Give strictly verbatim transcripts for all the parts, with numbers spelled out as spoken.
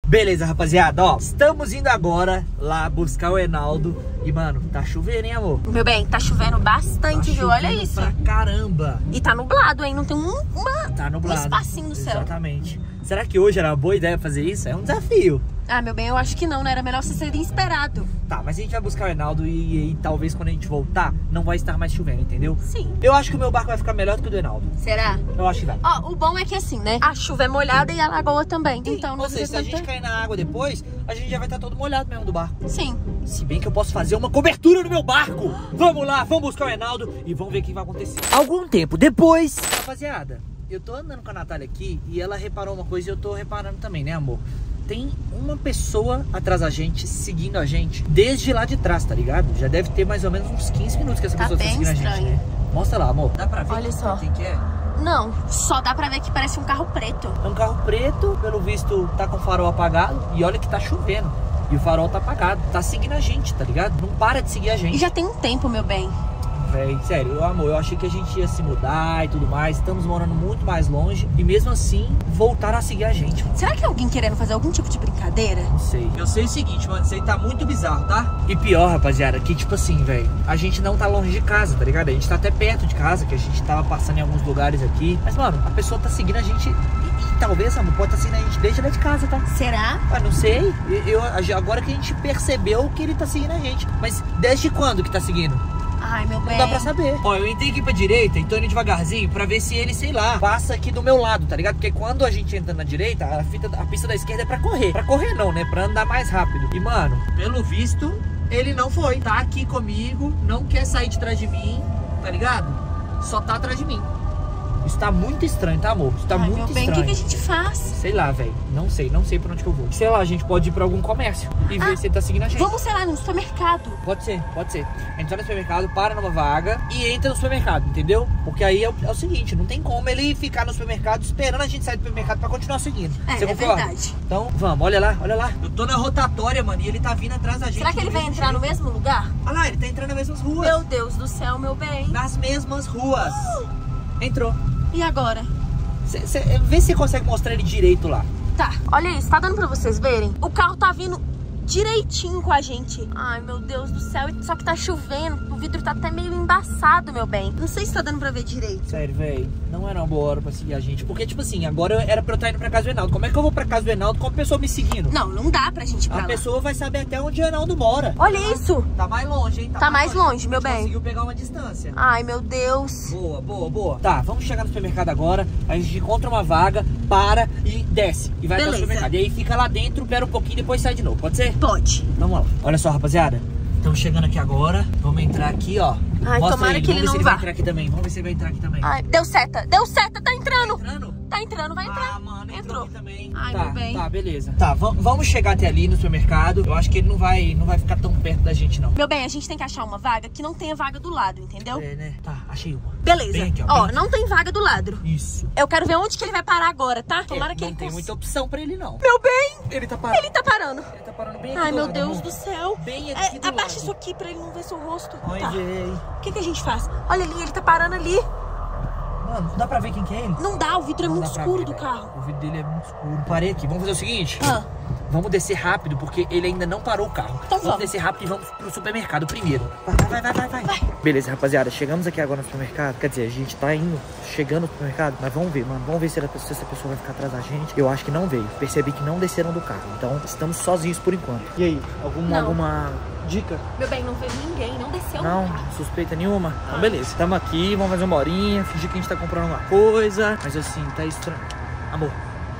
Beleza, rapaziada, ó, estamos indo agora lá buscar o Enaldo. E, mano, tá chovendo, hein, amor? Meu bem, tá chovendo bastante, tá viu? Olha isso. Pra caramba. E tá nublado, hein? Não tem um, uma, tá nublado. um espacinho no céu. Exatamente. Será que hoje era uma boa ideia fazer isso? É um desafio. Ah, meu bem, eu acho que não, né? Era melhor você ser esperado. Tá, mas a gente vai buscar o Enaldo e, e talvez quando a gente voltar, não vai estar mais chovendo, entendeu? Sim. Eu acho que o meu barco vai ficar melhor do que o do Enaldo. Será? Eu acho que vai. Ó, o bom é que assim, né? A chuva é molhada e a lagoa também. Sim. Então, Ou seja, se a gente cair na água depois, a gente já vai estar todo molhado mesmo do barco. Sim. Se bem que eu posso fazer uma cobertura no meu barco. Vamos lá, vamos buscar o Enaldo e vamos ver o que vai acontecer. Algum tempo depois... Rapaziada, eu tô andando com a Natália aqui e ela reparou uma coisa e eu tô reparando também, né, amor? Tem uma pessoa atrás da gente, seguindo a gente, desde lá de trás, tá ligado? Já deve ter mais ou menos uns quinze minutos que essa tá pessoa tá bem seguindo estranho. a gente. Né? Mostra lá, amor. Dá pra ver Olha só. quem que é? Não, só dá pra ver que parece um carro preto. É um carro preto, pelo visto tá com o farol apagado. E olha que tá chovendo. E o farol tá apagado. Tá seguindo a gente, tá ligado? Não para de seguir a gente. E já tem um tempo, meu bem. Véi, sério, eu, amor, eu achei que a gente ia se mudar e tudo mais. Estamos morando muito mais longe. E mesmo assim, voltaram a seguir a gente, mano. Será que é alguém querendo fazer algum tipo de brincadeira? Não sei. Eu sei o seguinte, mano, isso aí tá muito bizarro, tá? E pior, rapaziada, que tipo assim, velho, a gente não tá longe de casa, tá ligado? A gente tá até perto de casa, que a gente tava passando em alguns lugares aqui. Mas, mano, a pessoa tá seguindo a gente... E, e talvez, amor, pode estar seguindo a gente desde lá de casa, tá? Será? Ah, não sei. Eu, eu, agora que a gente percebeu que ele tá seguindo a gente. Mas desde quando que tá seguindo? Ai, meu bem. Não dá pra saber. Ó, eu entrei aqui pra direita e tô indo devagarzinho pra ver se ele, sei lá, passa aqui do meu lado, tá ligado? Porque quando a gente entra na direita, a, fita, a pista da esquerda é pra correr. Pra correr não, né? Pra andar mais rápido. E, mano, pelo visto, ele não foi. Tá aqui comigo, não quer sair de trás de mim, tá ligado? Só tá atrás de mim. Isso tá muito estranho, tá, amor? Isso tá Ai, muito meu bem, estranho. o que, que a gente faz? Sei lá, velho. Não sei, não sei pra onde que eu vou. Sei lá, a gente pode ir pra algum comércio e Ah, ver se ele tá seguindo a gente. Vamos, sei lá, no supermercado. Pode ser, pode ser. A gente vai no supermercado, para numa vaga e entra no supermercado, entendeu? Porque aí é o, é o seguinte, não tem como ele ficar no supermercado esperando a gente sair do supermercado pra continuar seguindo. É, Você é concorda? verdade. Então, vamos, olha lá, olha lá. Eu tô na rotatória, mano, e ele tá vindo atrás da gente. Será que ele vai entrar no mesmo lugar? Olha lá, ele tá entrando nas mesmas ruas. Meu Deus do céu, meu bem. Nas mesmas ruas. Entrou. E agora? Cê, cê, vê se você consegue mostrar ele direito lá. Tá, olha isso, tá dando pra vocês verem? O carro tá vindo direitinho com a gente. Ai, meu Deus do céu, só que tá chovendo, o vidro tá até meio embaçado, meu bem. Não sei se tá dando pra ver direito. Sério, velho, não era uma boa hora pra seguir a gente. Porque, tipo assim, agora era pra eu estar indo pra casa do Enaldo. Como é que eu vou pra casa do Enaldo com a pessoa me seguindo? Não, não dá pra gente ir pra A lá. pessoa vai saber até onde o Enaldo mora. Olha isso. Tá mais longe, hein? Tá mais longe, meu bem. Conseguiu pegar uma distância. Ai, meu Deus. Boa, boa, boa. Tá, vamos chegar no supermercado agora. A gente encontra uma vaga, para e desce. E vai até o Beleza. supermercado. E aí fica lá dentro, espera um pouquinho e depois sai de novo. Pode ser? Pode. Vamos lá. Olha só, rapaziada. Estamos chegando aqui agora. Vamos entrar aqui, ó. Ai, Mostra tomara ele. que Vamos ele ver não se ele vá. vai entrar aqui também. Vamos ver se ele vai entrar aqui também. Ai, deu seta. Deu seta, tá entrando. Tá entrando? Tá entrando, vai entrar. Ah, mano, entrou, entrou aqui também. Ai, tá, meu bem. Tá, beleza. Tá, vamos chegar até ali no supermercado. Eu acho que ele não vai, não vai ficar tão perto da gente, não. Meu bem, a gente tem que achar uma vaga que não tenha vaga do lado, entendeu? É, né? Tá, achei uma. Beleza. Bem aqui, ó, ó, bem não tem vaga do lado. Isso. Eu quero ver onde que ele vai parar agora, tá? Tomara É, que não ele tem cons- muita opção pra ele, não. Meu bem, Ele tá parando. ele tá parando. Ele tá parando bem aqui Ai, do meu lado, Deus amor. do céu. Bem aqui É, do abaixa lado. isso aqui pra ele não ver seu rosto. Oi, Tá. véi. O que que a gente faz? Olha ali, ele tá parando ali. Mano, não dá pra ver quem que é ele? Não dá, o vidro é Não muito dá pra escuro ver, do velho. carro. O vidro dele é muito escuro. Parei aqui. Vamos fazer o seguinte. Ah. Vamos descer rápido, porque ele ainda não parou o carro. Então vamos. vamos. descer rápido e vamos pro supermercado primeiro. Vai, vai, vai, vai, vai. Beleza, rapaziada. Chegamos aqui agora no supermercado. Quer dizer, a gente tá indo, chegando no supermercado. Mas vamos ver, mano. Vamos ver se, ela, se essa pessoa vai ficar atrás da gente. Eu acho que não veio. Percebi que não desceram do carro. Então, estamos sozinhos por enquanto. E aí? Alguma, Não. alguma dica? Meu bem, não veio ninguém, não desceu Não, do carro. suspeita nenhuma? Então beleza, tamo aqui, vamos fazer uma horinha, fingir que a gente tá comprando uma coisa. Mas assim, tá estranho. Amor,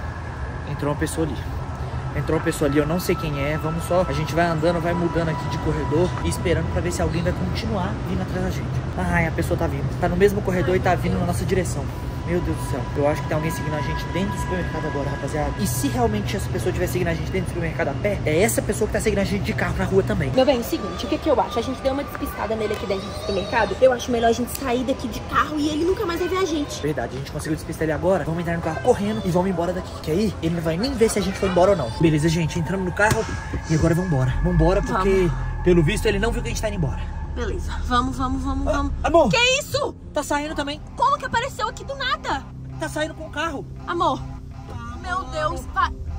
entrou uma pessoa ali. Entrou uma pessoa ali, eu não sei quem é. Vamos só, a gente vai andando, vai mudando aqui de corredor e esperando pra ver se alguém vai continuar vindo atrás da gente. Ai, a pessoa tá vindo. Tá no mesmo corredor e tá vindo na nossa direção. Meu Deus do céu, eu acho que tem alguém seguindo a gente dentro do supermercado agora, rapaziada. E se realmente essa pessoa estiver seguindo a gente dentro do supermercado a pé, é essa pessoa que tá seguindo a gente de carro na rua também. Meu bem, o seguinte, o que que eu acho? A gente deu uma despistada nele aqui dentro do supermercado. Eu acho melhor a gente sair daqui de carro e ele nunca mais vai ver a gente. Verdade, a gente conseguiu despistar ele agora. Vamos entrar no carro correndo e vamos embora daqui. Que aí ele não vai nem ver se a gente foi embora ou não. Beleza, gente, entramos no carro e agora vamos embora. Vamos embora porque, vamos. Pelo visto, ele não viu que a gente tá indo embora. Beleza, vamos, vamos, vamos, vamos. Ah, amor! Que isso? Tá saindo também. Como que apareceu aqui do nada? Tá saindo com o carro. Amor, meu Deus, vai.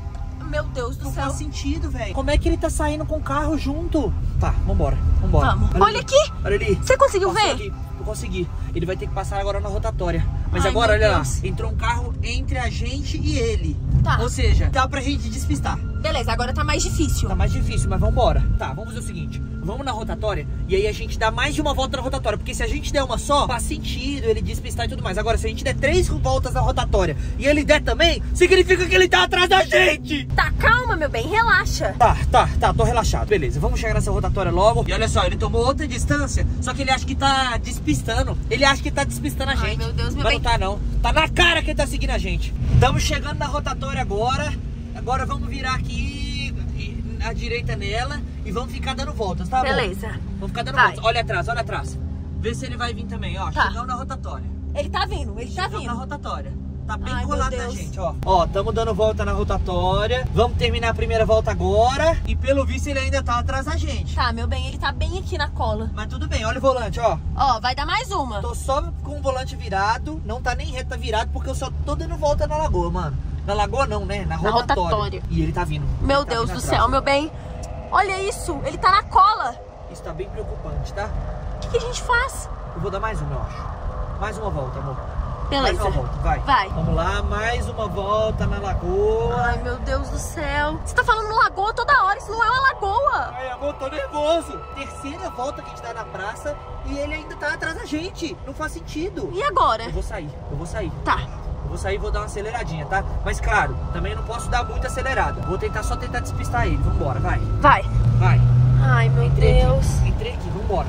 Meu Deus do Não céu. faz sentido, velho. Como é que ele tá saindo com o carro junto? Tá, vambora, vambora. Vamos. Olha, Olha aqui. Olha ali. Você conseguiu Passou ver? Aqui. Eu consegui. Ele vai ter que passar agora na rotatória. Mas Ai, agora, meu olha Deus. lá. Entrou um carro entre a gente e ele. Tá. Ou seja, dá pra gente despistar. Beleza, agora tá mais difícil. Tá mais difícil, mas vambora. Tá, vamos fazer o seguinte. Vamos na rotatória e aí a gente dá mais de uma volta na rotatória. Porque se a gente der uma só, faz sentido ele despistar e tudo mais. Agora, se a gente der três voltas na rotatória e ele der também, significa que ele tá atrás da gente. Tá, calma, meu bem, relaxa. Tá, tá, tá, tô relaxado. Beleza, vamos chegar nessa rotatória logo. E olha só, ele tomou outra distância, só que ele acha que tá despistando. Ele acha que tá despistando a Ai, gente. meu Deus, meu Mas bem. não tá não. Tá na cara que ele tá seguindo a gente. Estamos chegando na rotatória agora. Agora vamos virar aqui à direita nela e vamos ficar dando voltas, tá bom? Beleza. Vamos ficar dando Vai. voltas. Olha atrás, olha atrás. Vê se ele vai vir também, ó. Tá. Chegamos na rotatória. Ele tá vindo, ele tá Chegamos na vindo. rotatória. Tá bem Ai, meu colado na Deus. gente, ó. Ó, tamo dando volta na rotatória. Vamos terminar a primeira volta agora. E pelo visto ele ainda tá atrás da gente. Tá, meu bem, ele tá bem aqui na cola. Mas tudo bem, olha o volante, ó. Ó, vai dar mais uma. Tô só com o volante virado. Não tá nem reto, tá virado, porque eu só tô dando volta na lagoa, mano. Na lagoa não, né? Na rotatória. rotatória. E ele tá vindo. Meu Ele tá Deus vindo do atrás. céu, meu bem. Olha isso, ele tá na cola. Isso tá bem preocupante, tá? O que, que a gente faz? Eu vou dar mais uma, eu acho. Mais uma volta, amor. Mais Beleza. uma volta, vai. Vai. Vamos lá, mais uma volta na lagoa. Ai, meu Deus do céu. Você tá falando lagoa toda hora, isso não é uma lagoa. Ai, amor, tô nervoso. Terceira volta que a gente tá na praça e ele ainda tá atrás da gente. Não faz sentido. E agora? Eu vou sair, eu vou sair. Tá. Eu vou sair e vou dar uma aceleradinha, tá? Mas claro, também não posso dar muita acelerada. Vou tentar só tentar despistar ele. Vambora, vai. Vai. Vai. Ai, meu Entrei Deus. aqui. Entrei aqui, vambora.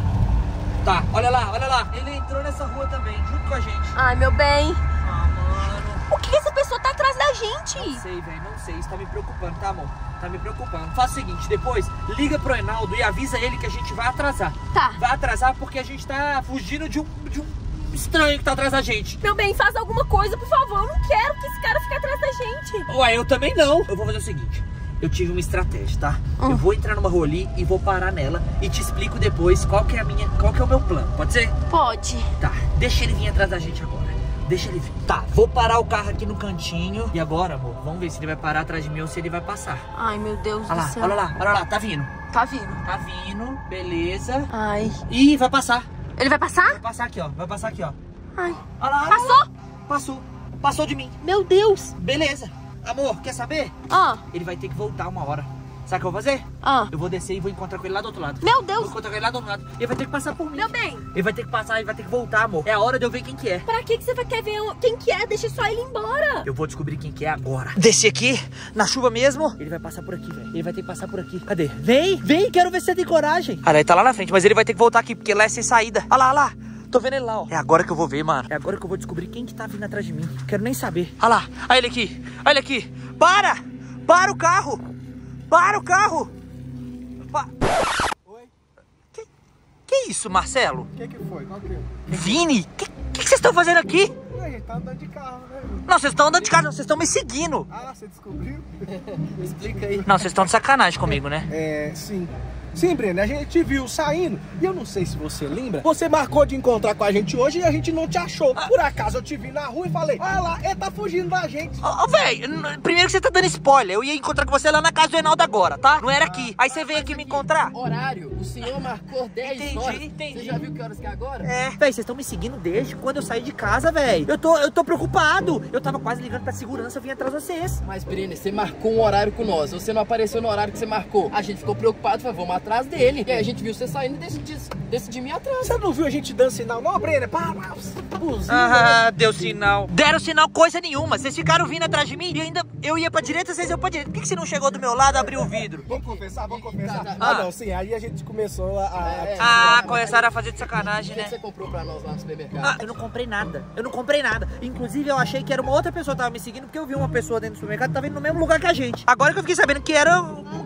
Tá, olha lá, olha lá. Ele entrou nessa rua também, junto com a gente. Ai, meu bem. Ah, mano. O que essa pessoa tá atrás da gente? Não sei, velho, não sei. Isso tá me preocupando, tá, amor? Tá me preocupando. Faz o seguinte, depois liga pro Reinaldo e avisa ele que a gente vai atrasar. Tá. Vai atrasar porque a gente tá fugindo de um, de um estranho que tá atrás da gente. Meu bem, faz alguma coisa, por favor. Eu não quero que esse cara fique atrás da gente. Ué, eu também não. Eu vou fazer o seguinte. Eu tive uma estratégia, tá? Hum. Eu vou entrar numa rua ali e vou parar nela e te explico depois qual que é a minha, qual que é o meu plano. Pode ser? Pode. Tá. Deixa ele vir atrás da gente agora. Deixa ele vir. Tá, vou parar o carro aqui no cantinho. E agora, amor, vamos ver se ele vai parar atrás de mim ou se ele vai passar. Ai, meu Deus Olha do lá, céu. olha lá, olha lá, tá vindo. Tá vindo. Tá vindo, beleza. Ai. Ih, vai passar. Ele vai passar? Vai passar aqui, ó. Vai passar aqui, ó. Ai. Olha lá, olha lá. Passou? Passou. Passou de mim. Meu Deus. Beleza. Amor, quer saber? Ah, Ele vai ter que voltar uma hora. Sabe o que eu vou fazer? ah. Eu vou descer e vou encontrar com ele lá do outro lado. Meu Vou Deus. encontrar com ele lá do outro lado. Ele vai ter que passar por mim. Meu bem, Ele vai ter que passar, ele vai ter que voltar, amor. É a hora de eu ver quem que é. pra que que você vai querer ver quem que é? Deixa só ele embora. Eu vou descobrir quem que é agora. Descer aqui, na chuva mesmo. Ele vai passar por aqui, velho. Ele vai ter que passar por aqui. Cadê? Vem, vem, quero ver se você tem coragem. Ah, ele tá lá na frente, mas ele vai ter que voltar aqui, porque lá é sem saída. Olha lá, olha lá. Tô vendo ele lá, ó. É agora que eu vou ver, mano. É agora que eu vou descobrir quem que tá vindo atrás de mim. Quero nem saber. Olha lá, olha ele aqui. Olha ele aqui. Para! Para o carro! Para o carro! Pa... Oi? Que, que isso, Marcelo? O que que foi? Qual que é? Vini? O que, que, que vocês estão fazendo aqui? Ué, a gente tá andando de carro, né? Não, vocês estão andando de carro, vocês estão me seguindo. Ah, você descobriu? Explica aí. Não, vocês estão de sacanagem comigo, né? É, sim. Sim, Breno, a gente te viu saindo e eu não sei se você lembra, você marcou de encontrar com a gente hoje e a gente não te achou. Por acaso eu te vi na rua e falei, olha lá, ele tá fugindo da gente. Ô, ô, velho, n- primeiro que você tá dando spoiler. Eu ia encontrar com você lá na casa do Reinaldo agora, tá? Não era aqui. Aí você veio aqui me encontrar. Horário, o senhor marcou dez Entendi, horas. entendi. Você já viu que horas que é agora? É. Véi, vocês estão me seguindo desde quando eu saí de casa, velho. Eu tô, eu tô preocupado. Eu tava quase ligando pra segurança, eu vim atrás de vocês. Mas, Breno, você marcou um horário com nós. Você não apareceu no horário que você marcou. A gente ficou preocupado, falou, vamos atrás dele. E aí a gente viu você saindo e decidiu, decidiu ir atrás. Você não viu a gente dando sinal? Não, Breno, para, buzina. Ah, deu sinal. Deram sinal coisa nenhuma. Vocês ficaram vindo atrás de mim e ainda eu ia pra direita, vocês iam pra direita. Por que, que você não chegou do meu lado e abriu o vidro? Vamos confessar, vamos confessar. Tá, tá. Ah, não, sim, aí a gente começou a... a- É, Ah, começaram a fazer de O sacanagem, que né? você comprou pra nós lá no supermercado? Ah, eu não comprei nada. Eu não comprei nada. Inclusive, eu achei que era uma outra pessoa que tava me seguindo, porque eu vi uma pessoa dentro do supermercado que tava indo no mesmo lugar que a gente. Agora que eu fiquei sabendo que era um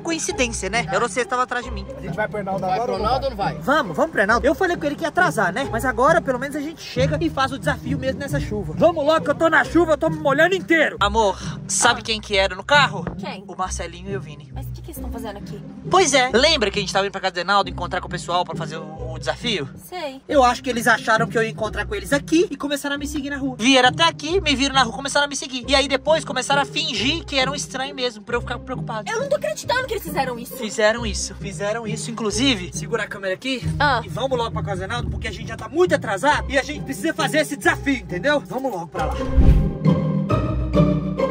coincidência, né? Eu não sei se tava atrás de mim. A gente vai pro Reinaldo Vai agora pro ou não Ronaldo ou não vai? Vamos, vamos pro Reinaldo. Eu falei com ele que ia atrasar, né? Mas agora, pelo menos, a gente chega e faz o desafio mesmo nessa chuva. Vamos logo que eu tô na chuva, eu tô me molhando inteiro. Amor, sabe quem que era no carro? Quem? O Marcelinho e o Vini. Mas o que, que eles estão fazendo aqui? Pois é. Lembra que a gente tava indo pra casa do Reinaldo encontrar com o pessoal pra fazer o, o desafio? Sei. Eu acho que eles acharam que eu ia encontrar com eles aqui e começaram a me seguir na rua. Vieram até aqui, me viram na rua, começaram a me seguir. E aí depois começaram a fingir que eram estranhos mesmo, pra eu ficar preocupado. Eu não tô acreditando que eles fizeram isso. Fizeram isso, fizeram isso. Inclusive, segura a câmera aqui Ah. e vamos logo pra casa do Reinaldo, porque a gente já tá muito atrasado e a gente precisa fazer esse desafio, entendeu? Vamos logo pra lá.